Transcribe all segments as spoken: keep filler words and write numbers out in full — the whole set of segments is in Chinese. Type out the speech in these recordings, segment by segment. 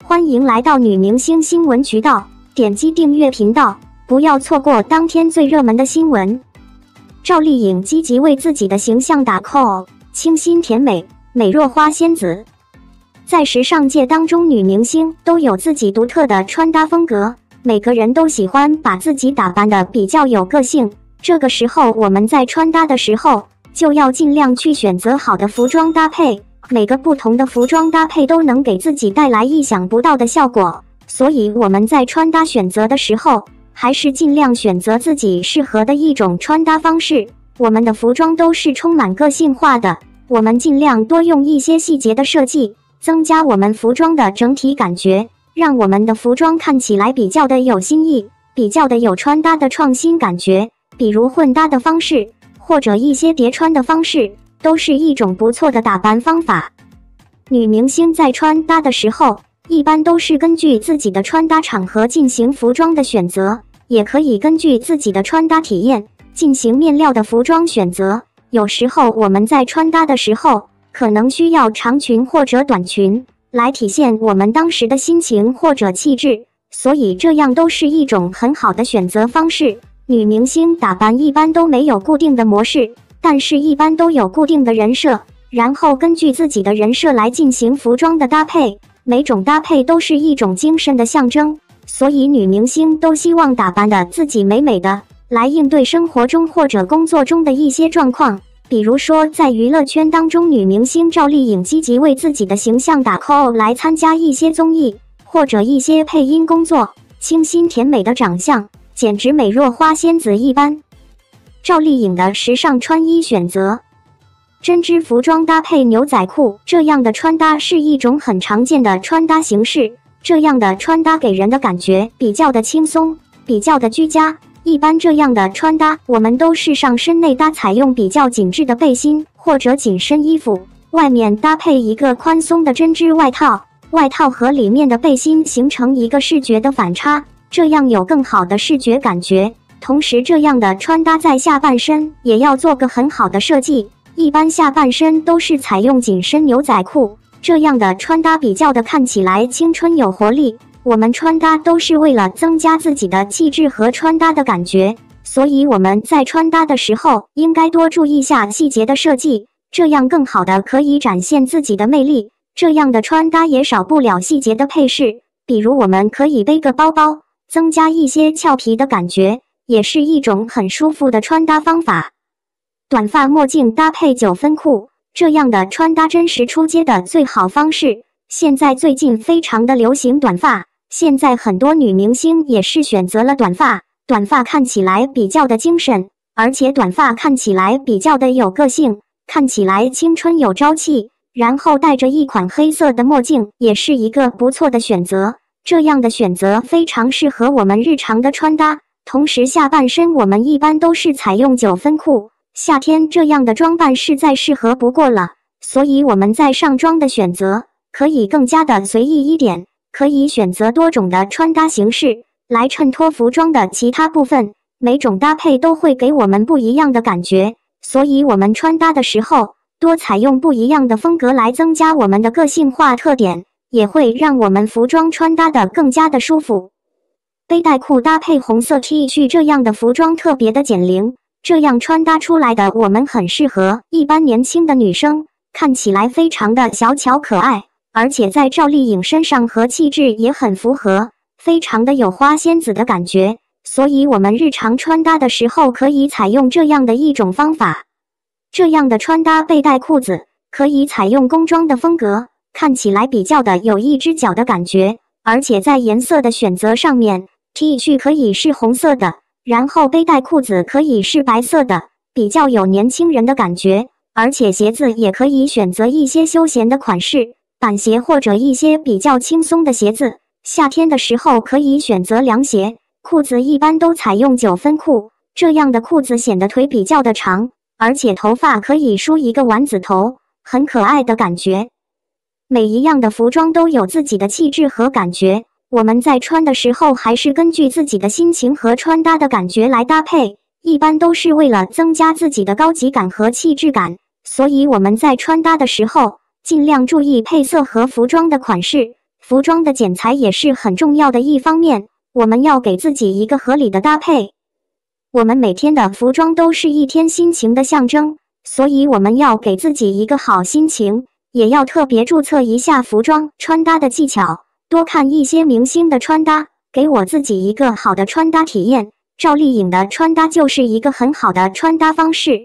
欢迎来到女明星新闻渠道，点击订阅频道，不要错过当天最热门的新闻。赵丽颖积极为自己的形象打 call， 清新甜美，美若花仙子。在时尚界当中，女明星都有自己独特的穿搭风格，每个人都喜欢把自己打扮得比较有个性。这个时候，我们在穿搭的时候，就要尽量去选择好的服装搭配。每个不同的服装搭配都能给自己带来意想不到的效果，所以我们在穿搭选择的时候，还是尽量选择自己适合的一种穿搭方式。我们的服装都是充满个性化的，我们尽量多用一些细节的设计，增加我们服装的整体感觉，让我们的服装看起来比较的有新意，比较的有穿搭的创新感觉。比如混搭的方式，或者一些叠穿的方式，都是一种不错的打扮方法。女明星在穿搭的时候，一般都是根据自己的穿搭场合进行服装的选择，也可以根据自己的穿搭体验进行面料的服装选择。有时候我们在穿搭的时候，可能需要长裙或者短裙来体现我们当时的心情或者气质，所以这样都是一种很好的选择方式。女明星打扮一般都没有固定的模式，但是一般都有固定的人设，然后根据自己的人设来进行服装的搭配。每种搭配都是一种精神的象征，所以女明星都希望打扮的自己美美的，来应对生活中或者工作中的一些状况。比如说在娱乐圈当中，女明星赵丽颖积极为自己的形象打 call， 来参加一些综艺或者一些配音工作，清新甜美的长相简直美若花仙子一般。赵丽颖的时尚穿衣选择，针织服装搭配牛仔裤，这样的穿搭是一种很常见的穿搭形式。这样的穿搭给人的感觉比较的轻松，比较的居家。一般这样的穿搭，我们都是上身内搭采用比较紧致的背心或者紧身衣服，外面搭配一个宽松的针织外套，外套和里面的背心形成一个视觉的反差，这样有更好的视觉感觉。同时这样的穿搭在下半身也要做个很好的设计，一般下半身都是采用紧身牛仔裤，这样的穿搭比较的看起来青春有活力。我们穿搭都是为了增加自己的气质和穿搭的感觉，所以我们在穿搭的时候应该多注意下细节的设计，这样更好的可以展现自己的魅力。这样的穿搭也少不了细节的配饰，比如我们可以背个包包，增加一些俏皮的感觉，也是一种很舒服的穿搭方法。短发墨镜搭配九分裤，这样的穿搭真实出街的最好方式。现在最近非常的流行短发，现在很多女明星也是选择了短发，短发看起来比较的精神，而且短发看起来比较的有个性，看起来青春有朝气，然后戴着一款黑色的墨镜也是一个不错的选择。这样的选择非常适合我们日常的穿搭。同时下半身我们一般都是采用九分裤，夏天这样的装扮是再适合不过了，所以我们在上装的选择可以更加的随意一点，可以选择多种的穿搭形式来衬托服装的其他部分，每种搭配都会给我们不一样的感觉，所以我们穿搭的时候多采用不一样的风格来增加我们的个性化特点，也会让我们服装穿搭的更加的舒服。背带裤搭配红色 T 恤，这样的服装特别的减龄，这样穿搭出来的我们很适合一般年轻的女生，看起来非常的小巧可爱，而且在赵丽颖身上和气质也很符合，非常的有花仙子的感觉，所以我们日常穿搭的时候可以采用这样的一种方法。这样的穿搭背带裤子可以采用工装的风格，看起来比较的有一只脚的感觉，而且在颜色的选择上面，T 恤可以是红色的，然后背带裤子可以是白色的，比较有年轻人的感觉，而且鞋子也可以选择一些休闲的款式，板鞋或者一些比较轻松的鞋子，夏天的时候可以选择凉鞋。裤子一般都采用九分裤，这样的裤子显得腿比较的长，而且头发可以梳一个丸子头，很可爱的感觉。每一样的服装都有自己的气质和感觉，我们在穿的时候还是根据自己的心情和穿搭的感觉来搭配，一般都是为了增加自己的高级感和气质感，所以我们在穿搭的时候尽量注意配色和服装的款式， 服装的剪裁也是很重要的一方面，我们要给自己一个合理的搭配。我们每天的服装都是一天心情的象征，所以我们要给自己一个好心情，也要特别注册一下服装穿搭的技巧，多看一些明星的穿搭，给我自己一个好的穿搭体验。赵丽颖的穿搭就是一个很好的穿搭方式。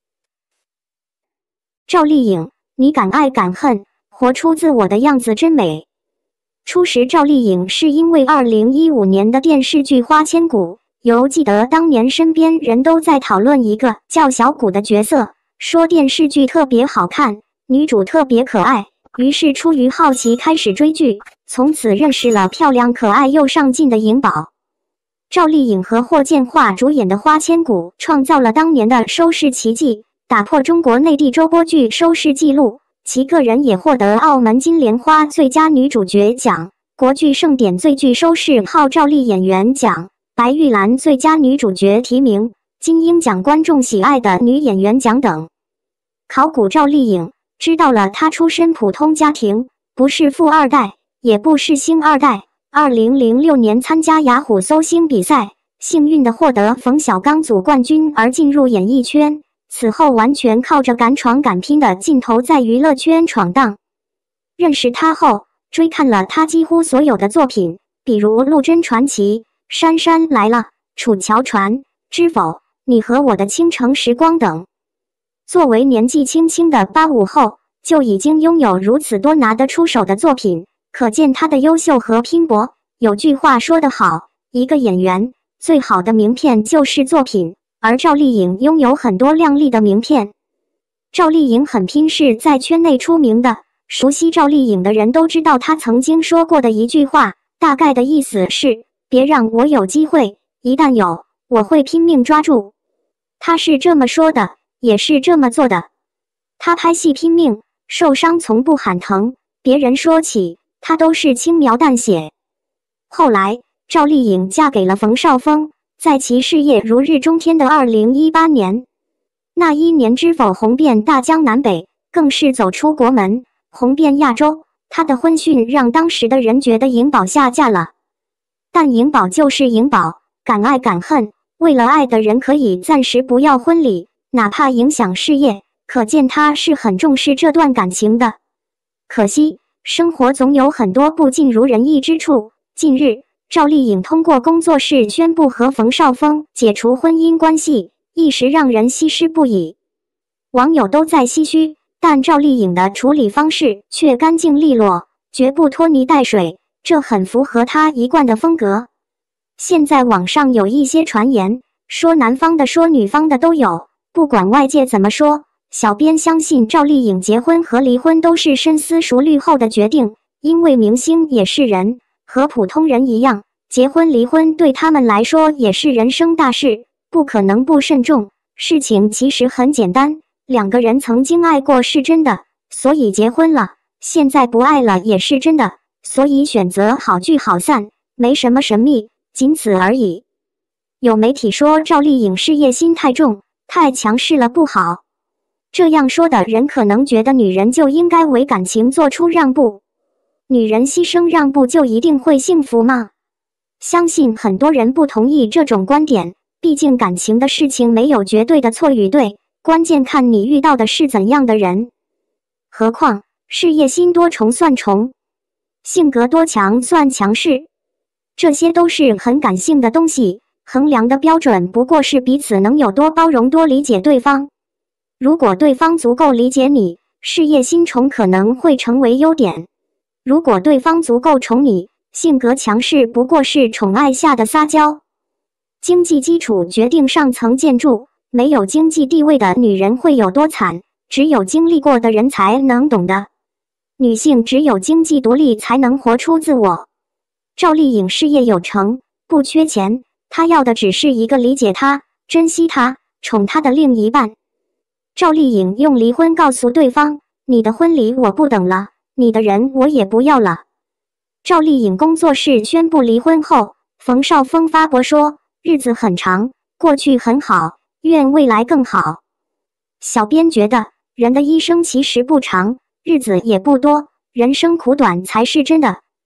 赵丽颖，你敢爱敢恨，活出自我的样子真美。初识赵丽颖是因为二零一五年的电视剧《花千骨》，犹记得当年身边人都在讨论一个叫小谷的角色，说电视剧特别好看，女主特别可爱，于是出于好奇开始追剧，从此认识了漂亮可爱又上进的颖宝。赵丽颖和霍建华主演的《花千骨》创造了当年的收视奇迹，打破中国内地周播剧收视纪录，其个人也获得澳门金莲花最佳女主角奖、国剧盛典最具收视号召力演员奖、白玉兰最佳女主角提名、金鹰奖观众喜爱的女演员奖等。考古赵丽颖，知道了她出身普通家庭，不是富二代，也不是星二代。二零零六年参加雅虎搜星比赛，幸运地获得冯小刚组冠军而进入演艺圈。此后完全靠着敢闯敢拼的劲头在娱乐圈闯荡。认识他后，追看了他几乎所有的作品，比如《陆贞传奇》、《杉杉来了》、《楚乔传》、《知否》、《你和我的倾城时光》等。作为年纪轻轻的八五后，就已经拥有如此多拿得出手的作品，可见他的优秀和拼搏。有句话说得好，一个演员最好的名片就是作品。而赵丽颖拥有很多亮丽的名片。赵丽颖很拼是在圈内出名的，熟悉赵丽颖的人都知道她曾经说过的一句话，大概的意思是：别让我有机会，一旦有，我会拼命抓住。她是这么说的，也是这么做的。她拍戏拼命，受伤从不喊疼，别人说起她都是轻描淡写。后来，赵丽颖嫁给了冯绍峰。在其事业如日中天的二零一八年，那一年知否红遍大江南北，更是走出国门，红遍亚洲。她的婚讯让当时的人觉得颖宝下嫁了，但颖宝就是颖宝，敢爱敢恨，为了爱的人可以暂时不要婚礼，哪怕影响事业，可见她是很重视这段感情的。可惜，生活总有很多不尽如人意之处。近日，赵丽颖通过工作室宣布和冯绍峰解除婚姻关系，一时让人唏嘘不已。网友都在唏嘘，但赵丽颖的处理方式却干净利落，绝不拖泥带水，这很符合她一贯的风格。现在网上有一些传言，说男方的说女方的都有，不管外界怎么说，小编相信赵丽颖结婚和离婚都是深思熟虑后的决定，因为明星也是人。和普通人一样，结婚离婚对他们来说也是人生大事，不可能不慎重。事情其实很简单，两个人曾经爱过是真的，所以结婚了；现在不爱了也是真的，所以选择好聚好散，没什么神秘，仅此而已。有媒体说赵丽颖事业心太重，太强势了不好。这样说的人可能觉得女人就应该为感情做出让步。女人牺牲让步就一定会幸福吗？相信很多人不同意这种观点，毕竟感情的事情没有绝对的错与对，关键看你遇到的是怎样的人。何况事业心多重算重，性格多强算强势，这些都是很感性的东西，衡量的标准不过是彼此能有多包容多理解对方。如果对方足够理解你，事业心重可能会成为优点。如果对方足够宠你，性格强势不过是宠爱下的撒娇。经济基础决定上层建筑，没有经济地位的女人会有多惨，只有经历过的人才能懂的。女性只有经济独立才能活出自我。赵丽颖事业有成，不缺钱，她要的只是一个理解她、珍惜她、宠她的另一半。赵丽颖用离婚告诉对方，你的婚礼我不等了，你的人我也不要了。赵丽颖工作室宣布离婚后，冯绍峰发博说，日子很长，过去很好，愿未来更好。小编觉得，人的一生其实不长，日子也不多，人生苦短才是真的，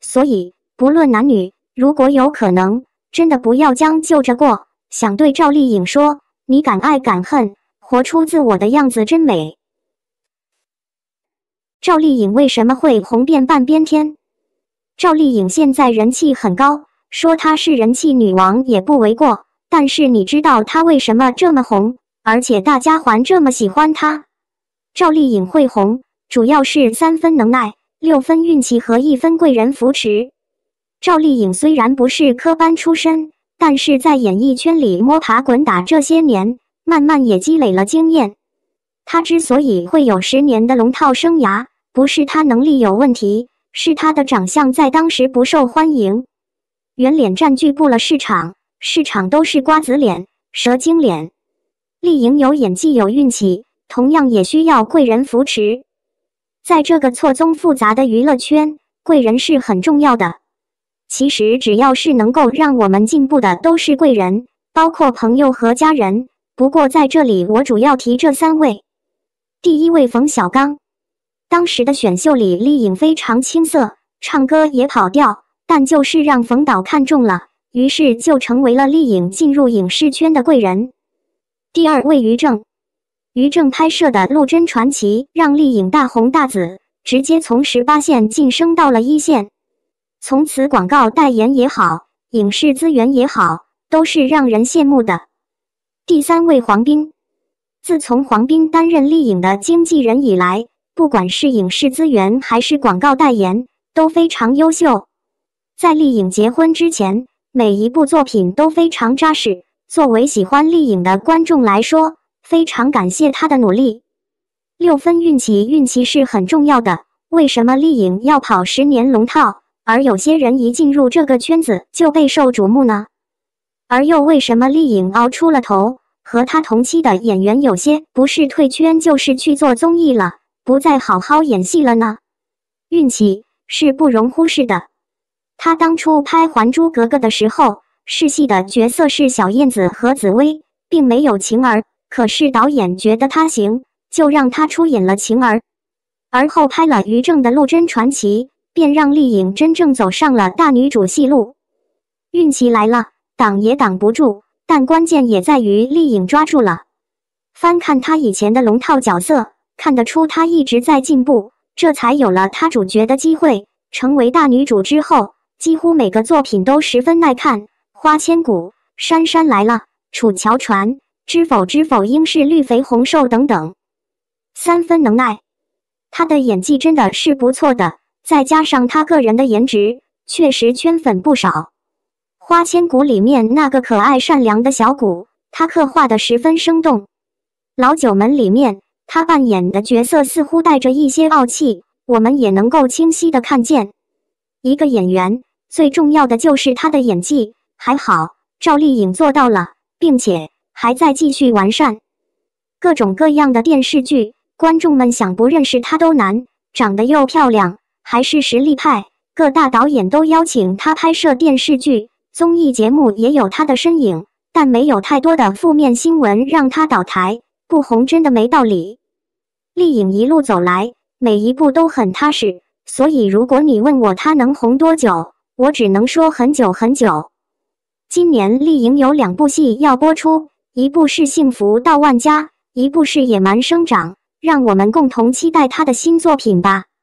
所以不论男女，如果有可能，真的不要将就着过。想对赵丽颖说，你敢爱敢恨，活出自我的样子真美。赵丽颖为什么会红遍半边天？赵丽颖现在人气很高，说她是人气女王也不为过。但是你知道她为什么这么红，而且大家还这么喜欢她？赵丽颖会红，主要是三分能耐，六分运气和一分贵人扶持。赵丽颖虽然不是科班出身，但是在演艺圈里摸爬滚打这些年，慢慢也积累了经验。她之所以会有十年的龙套生涯，不是她能力有问题，是她的长相在当时不受欢迎。圆脸占据不了市场，市场都是瓜子脸、蛇精脸。丽颖有演技有运气，同样也需要贵人扶持。在这个错综复杂的娱乐圈，贵人是很重要的。其实只要是能够让我们进步的都是贵人，包括朋友和家人。不过在这里我主要提这三位。第一位冯小刚，当时的选秀里丽颖非常青涩，唱歌也跑调，但就是让冯导看中了，于是就成为了丽颖进入影视圈的贵人。第二位于正，于正拍摄的《陆贞传奇》让丽颖大红大紫，直接从十八线晋升到了一线。从此广告代言也好，影视资源也好，都是让人羡慕的。第三位黄斌，自从黄斌担任丽颖的经纪人以来，不管是影视资源还是广告代言，都非常优秀。在丽颖结婚之前，每一部作品都非常扎实。作为喜欢丽颖的观众来说，非常感谢她的努力。六分运气，运气是很重要的。为什么丽颖要跑十年龙套，而有些人一进入这个圈子就备受瞩目呢？而又为什么丽颖熬出了头，和她同期的演员有些不是退圈就是去做综艺了，不再好好演戏了呢？运气是不容忽视的。她当初拍《还珠格格》的时候，试戏的角色是小燕子和紫薇，并没有晴儿，可是导演觉得她行，就让她出演了晴儿。而后拍了于正的《陆贞传奇》，便让丽颖真正走上了大女主戏路。运气来了，挡也挡不住，但关键也在于丽颖抓住了。翻看她以前的龙套角色，看得出她一直在进步，这才有了她主角的机会。成为大女主之后，几乎每个作品都十分耐看，花千骨、杉杉来了、楚乔传、知否知否应是绿肥红瘦等等。三分能耐，她的演技真的是不错的，再加上她个人的颜值，确实圈粉不少。花千骨里面那个可爱善良的小骨，她刻画的十分生动。老九门里面，她扮演的角色似乎带着一些傲气，我们也能够清晰的看见。一个演员最重要的就是她的演技，还好赵丽颖做到了，并且还在继续完善。各种各样的电视剧，观众们想不认识她都难，长得又漂亮，还是实力派，各大导演都邀请她拍摄电视剧，综艺节目也有她的身影，但没有太多的负面新闻让她倒台，不红真的没道理。丽颖一路走来，每一步都很踏实，所以如果你问我她能红多久，我只能说很久很久。今年丽颖有两部戏要播出，一部是《幸福到万家》，一部是《野蛮生长》，让我们共同期待她的新作品吧。